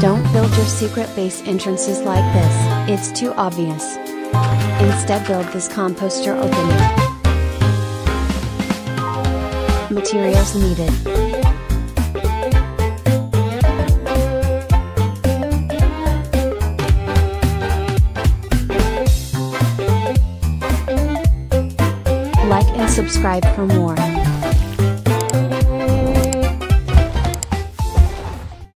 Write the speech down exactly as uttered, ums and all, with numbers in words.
Don't build your secret base entrances like this, it's too obvious. Instead, build this composter opening. Materials needed. Like and subscribe for more.